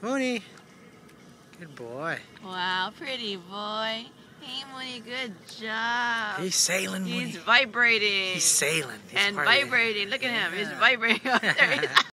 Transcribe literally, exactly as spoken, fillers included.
Moonie. Good boy. Wow, pretty boy. Hey, Moonie, good job. He's sailing, Moonie. He's vibrating. He's sailing. He's and part of the- vibrating. Look at him. He's Yeah. vibrating up there.